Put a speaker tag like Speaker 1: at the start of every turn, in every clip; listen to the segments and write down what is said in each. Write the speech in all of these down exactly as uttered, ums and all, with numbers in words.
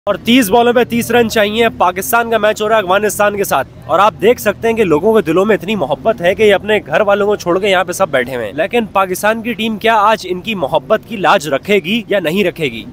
Speaker 1: और तीस बॉलों पे तीस रन चाहिए। पाकिस्तान का मैच हो रहा है अफगानिस्तान के साथ और आप देख सकते हैं कि लोगों के दिलों में इतनी मोहब्बत है कि ये अपने घर वालों को छोड़ के यहाँ पे सब बैठे हुए हैं। लेकिन पाकिस्तान की टीम क्या आज इनकी मोहब्बत की लाज रखेगी या नहीं रखेगी?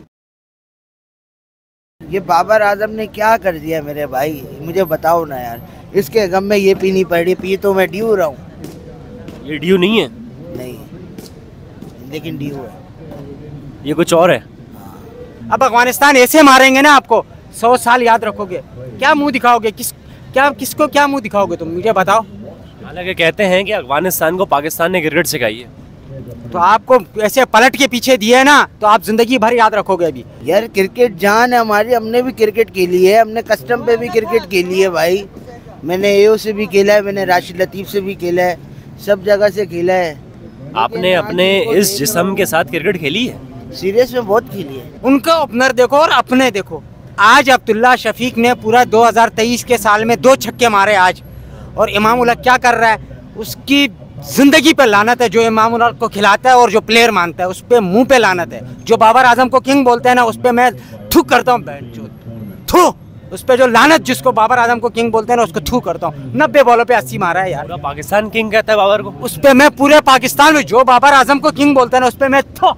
Speaker 2: ये बाबर आजम ने क्या कर दिया मेरे भाई, मुझे बताओ ना यार। इसके गम में ये पीनी पड़ी, पी तो मैं ड्यू रहा हूँ।
Speaker 1: ये ड्यू नहीं है?
Speaker 2: नहीं, लेकिन ड्यू है।
Speaker 1: ये कुछ और है।
Speaker 3: अब अफगानिस्तान ऐसे मारेंगे ना आपको, सौ साल याद रखोगे। क्या मुंह दिखाओगे, किस क्या किसको क्या मुंह दिखाओगे तुम, मुझे बताओ।
Speaker 1: हालांकि कहते हैं कि अफगानिस्तान को पाकिस्तान ने क्रिकेट सिखाई है,
Speaker 3: तो आपको ऐसे पलट के पीछे दिए ना तो आप जिंदगी भर याद रखोगे। अभी
Speaker 2: यार क्रिकेट जान है हमारी, हमने भी क्रिकेट खेली है, हमने कस्टम पे भी क्रिकेट खेली है भाई। मैंने एओ से भी खेला है, मैंने राशिद लतीफ से भी खेला है, सब जगह से खेला है।
Speaker 1: आपने अपने इस जिस्म के साथ क्रिकेट खेली है?
Speaker 2: सीरियस में बहुत खेली है।
Speaker 3: उनका ओपनर देखो और अपने देखो। आज अब्दुल्ला शफीक ने पूरा दो हज़ार तेईस के साल में दो छक्के मारे आज, और इमाम उल हक क्या कर रहा है, उसकी जिंदगी पे लानत है। जो इमाम उल हक को खिलाता है और जो प्लेयर मानता है उस पे मुंह पे लानत है। जो बाबर आजम को किंग बोलते हैं ना, उस पे मैं थू करता हूँ, थू उस पे जो लानत, जिसको बाबर आजम को किंग बोलते हैं ना, उसको थू करता हूँ। नब्बे बॉलों पे अस्सी मारा है यार।
Speaker 1: पूरा पाकिस्तान किंग कहता है बाबर को।
Speaker 3: उस पे मैं पूरे पाकिस्तान में जो बाबर आजम को किंग बोलते हैं ना, उस पे मैं थो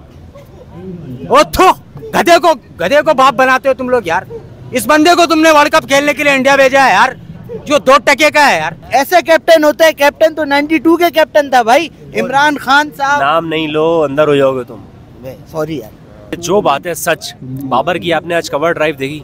Speaker 3: ओ थो गधे को गधे को बाप बनाते हो तुम लोग यार। इस बंदे को तुमने वर्ल्ड कप खेलने के लिए इंडिया भेजा है यार, जो दो टके का है यार।
Speaker 2: ऐसे कैप्टन होता है, कैप्टन तो बानवे के कैप्टन था भाई, इमरान खान साहब।
Speaker 1: नाम नहीं लो, अंदर हो जाओगे तुम।
Speaker 2: सॉरी यार।
Speaker 1: जो बात है सच, बाबर की आपने आज कवर ड्राइव देखी?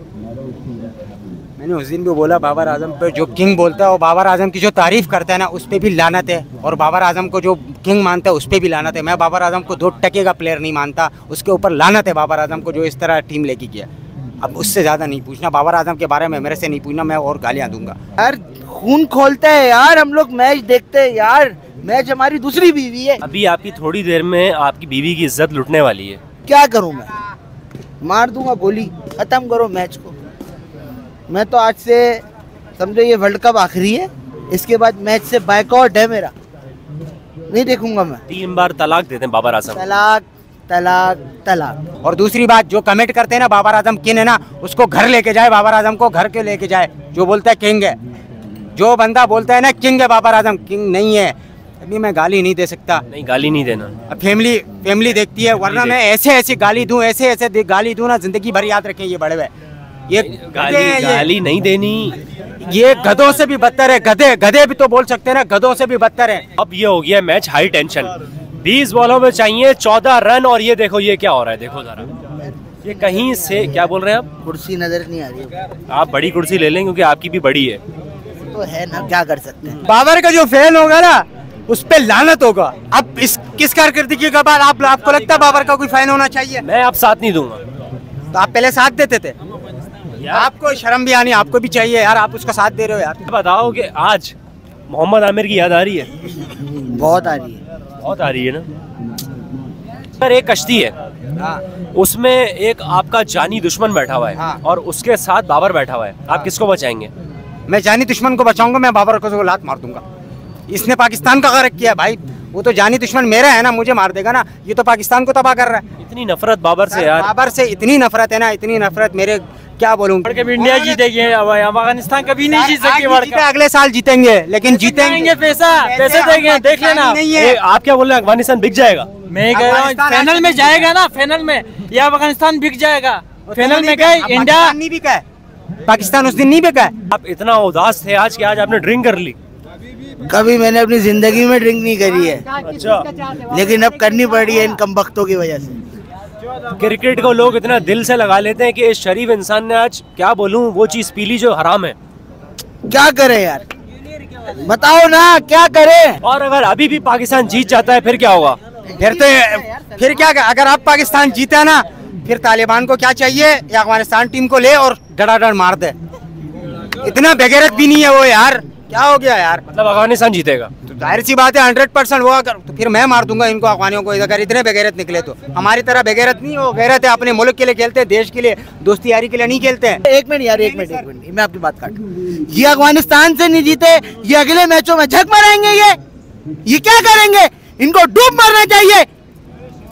Speaker 3: मैंने उस दिन भी बोला, बाबर आजम पे जो किंग बोलता है और बाबर आजम की जो तारीफ करता है ना, उस पे भी लानत है। और बाबर आजम को जो किंग मानता है उस पे भी लानत है। मैं बाबर आजम को दो टके का प्लेयर नहीं मानता, उसके ऊपर लानत है बाबर आजम को, जो इस तरह टीम लेके किया। अब उससे ज़्यादा नहीं पूछना बाबर आजम के बारे में, मेरे से नहीं पूछना, मैं और गालियाँ दूंगा
Speaker 2: यार। खून खोलता है यार, हम लोग मैच देखते हैं यार, मैच हमारी दूसरी बीवी है।
Speaker 1: अभी आपकी थोड़ी देर में आपकी बीवी की इज्जत लुटने वाली है।
Speaker 2: क्या करूं मैं, मार दूंगा गोली, खत्म करो मैच को। मैं तो आज से समझो ये वर्ल्ड कप आखिरी है, इसके बाद मैच से बायकॉट है मेरा, नहीं देखूंगा मैं।
Speaker 1: तीन बार तलाक देते हैं बाबर आजम।
Speaker 2: तलाक तलाक तलाक।
Speaker 3: और दूसरी बात, जो कमेंट करते हैं ना बाबर आजम किंग है ना, उसको घर लेके जाए, बाबर आजम को घर के लेके जाए। जो बोलता है किंग है, जो बंदा बोलता है ना किंग है बाबर आजम, किंग नहीं है। अभी मैं गाली नहीं दे सकता।
Speaker 1: नहीं, गाली नहीं देना।
Speaker 3: अब फैमिली फैमिली देखती है, वरना मैं ऐसे ऐसे गाली दूं, ऐसे ऐसे गाली दूं ना, जिंदगी भर याद रखें ये बड़े हुए। ये
Speaker 1: गाली गाली नहीं देनी,
Speaker 3: ये गधों से भी बदतर है। गधे गधे भी तो बोल सकते हैं ना, गधों से भी बदतर है।
Speaker 1: अब ये हो गया मैच हाई टेंशन। बीस बॉलों में चाहिए चौदह रन और ये देखो ये क्या हो रहा है, देखो जरा। ये कहीं से क्या बोल रहे हैं आप?
Speaker 2: कुर्सी नजर नहीं आ रही है।
Speaker 1: आप बड़ी कुर्सी ले लें क्योंकि आपकी भी बड़ी है।
Speaker 2: तो है ना, क्या कर सकते हैं।
Speaker 3: बाबर का जो फैन होगा ना, उस पे लानत होगा। अब इस किस कारकर्दगी के बाद आप आपको लगता है बाबर का कोई फैन होना चाहिए?
Speaker 1: मैं आप साथ नहीं दूंगा।
Speaker 3: तो आप पहले साथ देते थे। आपको शर्म भी आनी, आपको भी चाहिए यार, आप उसका साथ दे रहे हो यार।
Speaker 1: बताओ कि आज मोहम्मद आमिर की याद आ रही है?
Speaker 2: बहुत आ रही है,
Speaker 1: बहुत आ रही है ना। पर एक कश्ती है,
Speaker 3: हाँ।
Speaker 1: उसमें एक आपका जानी दुश्मन बैठा हुआ है,
Speaker 3: हाँ।
Speaker 1: और उसके साथ बाबर बैठा हुआ है।
Speaker 3: हाँ।
Speaker 1: आप किसको बचाएंगे?
Speaker 3: मैं जानी दुश्मन को बचाऊंगा, मैं बाबर को लात मार दूंगा। इसने पाकिस्तान का गर्क किया भाई, वो तो जानी दुश्मन मेरा है ना, मुझे मार देगा ना। ये तो पाकिस्तान को तबाह कर रहा है।
Speaker 1: इतनी नफरत बाबर से यार,
Speaker 3: बाबर से इतनी नफरत है ना, इतनी नफरत, मेरे क्या बोलूं।
Speaker 4: इंडिया जीतेगी, अफगानिस्तान कभी नहीं जीत सकती वर्ल्ड कप।
Speaker 3: अगले साल जीतेंगे, लेकिन जीतेंगे
Speaker 4: पैसा पैसे देंगे, देख लेना।
Speaker 3: नहीं
Speaker 1: ए,
Speaker 3: है।
Speaker 1: आप क्या बोल रहे हैं? अफगानिस्तान बिक जाएगा?
Speaker 4: मैं कह रहा हूँ फाइनल में जाएगा ना, फाइनल में या अफगानिस्तान बिक जाएगा। फाइनल में गए इंडिया
Speaker 3: नहीं बिका है, पाकिस्तान उस दिन नहीं बिका है।
Speaker 1: आप इतना उदास थे आज कि आज आपने ड्रिंक कर ली?
Speaker 2: कभी मैंने अपनी जिंदगी में ड्रिंक नहीं करी है,
Speaker 1: अच्छा।
Speaker 2: लेकिन अब करनी पड़ी है इन कमबख्तों की वजह से।
Speaker 1: क्रिकेट को लोग इतना दिल से लगा लेते हैं कि इस शरीफ इंसान ने आज क्या बोलूं वो चीज पी ली जो हराम है।
Speaker 2: क्या करे यार, बताओ ना क्या करे।
Speaker 1: और अगर अभी भी पाकिस्तान जीत जाता है फिर क्या होगा?
Speaker 3: फिर तो फिर क्या, अगर आप पाकिस्तान जीता ना, फिर तालिबान को क्या चाहिए, या अफगानिस्तान टीम को ले और डराडर मार दे। इतना बेगैरत भी नहीं है वो यार, क्या हो गया यार।
Speaker 1: मतलब अफगानिस्तान जीतेगा?
Speaker 3: तो जाहिर सी बात है, हंड्रेड परसेंट वो। अगर तो फिर मैं मार दूंगा इनको, अफगानियों को, अगर इतने बेगैरत निकले तो। हमारी तरह बेगैरत नहीं हो, गैरत है, अपने मुल्क के लिए खेलते हैं, देश के लिए, दोस्ती यारी के लिए नहीं खेलते हैं।
Speaker 2: एक मिनट यार, एक मिनट एक मिनट मैं आपकी बात काटूं। ये अफगानिस्तान से नहीं जीते, ये अगले मैचों में झक मारेंगे। ये ये क्या करेंगे? इनको डूब मारना चाहिए।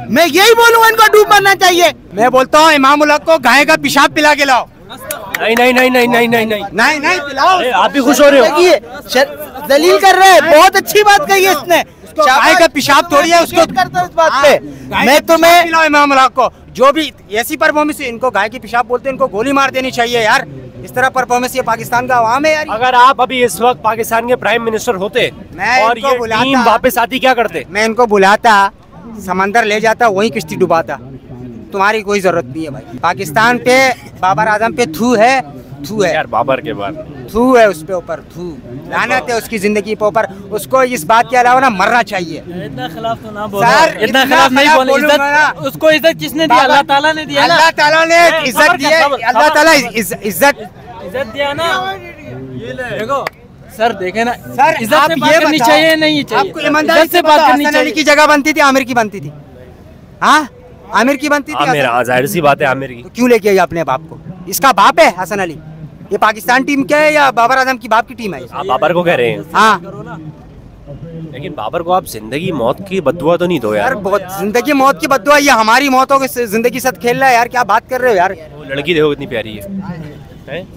Speaker 2: मैं यही बोलूंगा, इनको डूब मरना चाहिए।
Speaker 3: मैं बोलता हूँ इमाम उल हक को गाय का पेशाब पिला के लाओ।
Speaker 1: नहीं नहीं नहीं नहीं नहीं नहीं नहीं
Speaker 3: नहीं नहीं पिलाओ।
Speaker 1: अरे आप भी खुश हो रहे हो,
Speaker 2: दलील कर रहे हैं, बहुत अच्छी बात कही है इसने।
Speaker 3: गाय का पेशाब थोड़ी है उसको
Speaker 2: करता हूं इस बात पे। मैं तुम्हें
Speaker 3: पिलाओ इमाम उल हक को, जो भी ऐसी परफॉर्मेंस है, इनको गाय की पेशाब बोलते हैं, इनको गोली मार देनी चाहिए यार। इस तरह परफॉर्मेंस ये पाकिस्तान का अवाम है यार।
Speaker 1: अगर आप अभी इस वक्त पाकिस्तान के प्राइम मिनिस्टर होते
Speaker 3: मैं
Speaker 1: और
Speaker 3: इनको
Speaker 1: ये
Speaker 3: बुलाता-
Speaker 1: टीम वापस आती, क्या करते?
Speaker 3: मैं इनको बुलाता, समंदर ले जाता, वही किश्ती डुबाता। तुम्हारी कोई जरूरत नहीं है भाई। पाकिस्तान पे, बाबर आजम पे थू है, थू है
Speaker 1: यार बाबर के बाद
Speaker 3: थू है उस पे ऊपर, थू लानत है उसकी जिंदगी पे ऊपर। उसको इस बात के अलावा ना मरना चाहिए।
Speaker 4: इतना खिलाफ तो ना बोलो,
Speaker 3: सर,
Speaker 4: इतना
Speaker 3: इतना
Speaker 4: खिलाफ नहीं
Speaker 3: खिलाफ
Speaker 4: बोलो।
Speaker 3: बोलूंगा ना।
Speaker 4: इज्जत उसको इज्जत किसने दिया? अल्लाह ताला ने दिया ना।
Speaker 3: अल्लाह ताला ने
Speaker 4: ए,
Speaker 3: इज्जत
Speaker 4: खबर
Speaker 3: दी
Speaker 4: क्या,
Speaker 3: है,
Speaker 4: खबर,
Speaker 3: अल्लाह
Speaker 4: खबर।
Speaker 3: ताला इज्जत इज्जत
Speaker 4: इज्जत दिया ना। देखो सर, देखे ना
Speaker 3: सर,
Speaker 4: इज्जत
Speaker 3: आप
Speaker 4: से
Speaker 3: ये
Speaker 4: बात करनी
Speaker 3: बताओ,
Speaker 4: चाहिए, नहीं चाहिए?
Speaker 3: आपको ईमानदारी
Speaker 4: इज्जत से बात करनी
Speaker 3: हसन अली
Speaker 4: चाहिए।
Speaker 3: की जगह बनती थी, आमिर की बनती थी। हाँ, आमिर की बनती थी।
Speaker 1: आमिर, हाँ, जाहिर सी बात है आमिर की।
Speaker 3: तो क्यों लेके आई अपने बाप को? इसका बाप है हसन अली। ये पाकिस्तान टीम क्या है या बाबर आजम की बाप की टीम है?
Speaker 1: आप बाबर को कह रहे हैं,
Speaker 3: हाँ
Speaker 1: लेकिन बाबर को आप जिंदगी मौत की बददुआ तो नहीं दो
Speaker 3: यार,
Speaker 1: यार।
Speaker 3: बहुत जिंदगी मौत की बद्दुआ, ये हमारी मौतों की जिंदगी साथ खेल रहा है यार। क्या बात कर रहे हो यार?
Speaker 1: वो लड़की देखो कितनी प्यारी है, हैं?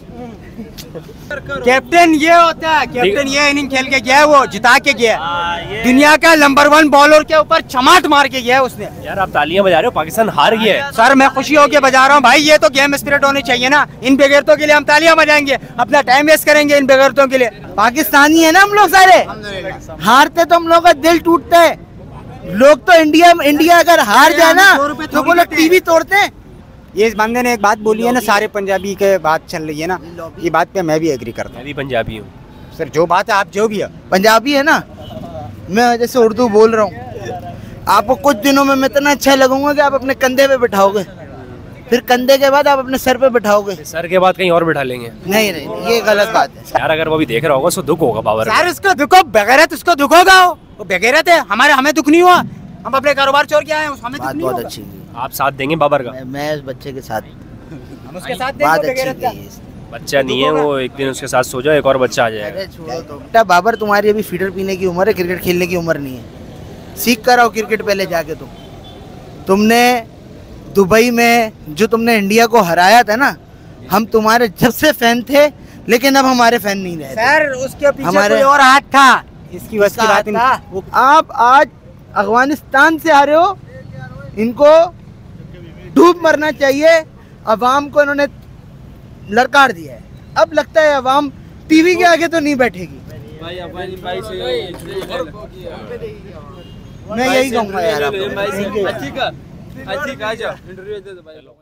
Speaker 3: कैप्टन ये होता है, कैप्टन ये इनिंग खेल के गया है, वो जिता के गया है। दुनिया का नंबर वन बॉलर के ऊपर चमाट मार के गया है उसने।
Speaker 1: यार आप तालियां बजा रहे हो, पाकिस्तान हार गया है।
Speaker 3: सर मैं खुशी होके बजा रहा हूँ भाई, ये तो गेम स्पिरिट होनी चाहिए ना। इन बेगैरतों के लिए हम तालियां बजाएंगे, अपना टाइम वेस्ट करेंगे इन बेगैरतों के लिए?
Speaker 2: पाकिस्तानी है ना हम लोग सारे, हारते तो हम लोग का दिल टूटता है। लोग तो इंडिया इंडिया अगर हार जाए ना तो वो लोग टीवी तोड़ते हैं।
Speaker 3: ये इस बंदे ने एक बात बोली है ना, सारे पंजाबी के बात चल रही है ना, ये बात पे मैं भी एग्री करता
Speaker 1: मैं भी पंजाबी हूँ
Speaker 3: हूँ। सर जो बात है, आप जो भी है
Speaker 2: पंजाबी है ना, मैं जैसे उर्दू बोल रहा हूँ, आपको कुछ दिनों में मैं इतना अच्छा लगूंगा कि आप अपने कंधे पे बिठाओगे, फिर कंधे के बाद आप अपने सर पे बिठाओगे।
Speaker 1: सर के बाद कहीं और बैठा लेंगे।
Speaker 2: नहीं नहीं, नहीं ये गलत बात है
Speaker 1: यार अगर वो भी देख रहा होगा उसको दुख होगा बाबर
Speaker 3: सर। उसको दुखो बगैरत, उसको दुख होगा, वो बेगैरत है। हमारे हमें दुख नहीं हुआ, हम अपने कारोबार छोड़ के आए हैं, हमें दुख
Speaker 2: बात
Speaker 3: नहीं
Speaker 2: बहुत
Speaker 3: होगा।
Speaker 2: अच्छी की।
Speaker 1: आप साथ देंगे बाबर का?
Speaker 2: मैं, मैं उस बच्चे के साथ
Speaker 3: हम उसके साथ
Speaker 2: बात
Speaker 3: देंगे
Speaker 2: अच्छी
Speaker 3: बेगैरत का।
Speaker 2: की।
Speaker 1: बच्चा नहीं है वो, एक दिन उसके साथ सो जाओ, एक और बच्चा आ जाएगा।
Speaker 2: अरे छोड़ो तो बेटा, बाबर तुम्हारी अभी फीडर पीने की उम्र है, क्रिकेट खेलने की उम्र नहीं है। सीख कर आओ क्रिकेट पहले जाके। तुम तुमने दुबई में जो तुमने इंडिया को हराया था ना, हम तुम्हारे जब से फैन थे, लेकिन अब हमारे फैन नहीं रहे।
Speaker 3: सर उसके पीछे
Speaker 2: हमारे-
Speaker 3: कोई और हाथ था, इसकी बस की बात ही नहीं।
Speaker 2: वो आप आज अफगानिस्तान से आ रहे हो, इनको डूब मरना चाहिए। अवाम को इन्होंने लड़कार दिया है, अब लगता है अवाम टीवी के आगे तो नहीं बैठेगी। मैं यही कहूँगा यार।
Speaker 4: ठीक है, ठीक है, आ जाओ इंटरव्यू दे दो भाई।